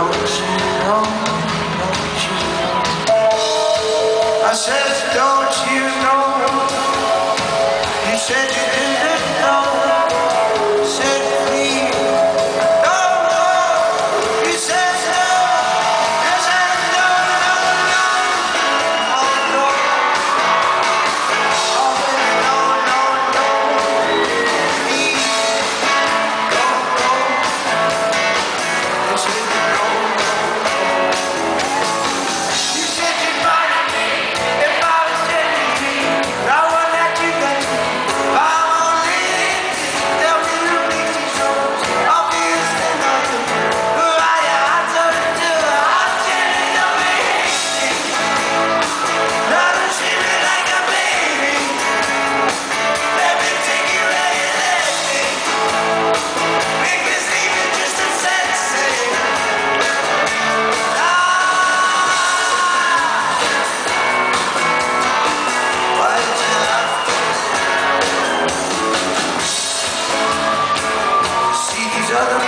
don't you know, don't you know? I said, don't you know? You said you didn't know. Said please, no, no. You said no. You said no, no, no. Oh no. Oh no, no, no. Please, don't go. You said no. You said you'd find me if I was dead to me. I want that you got me. I'm only there with you, please, so I'll be a stand on you. I told you I didn't know me. Now you treat me like a baby. Let me take you where you let me. Make me sleep in just a sexy. Why did you have to see these other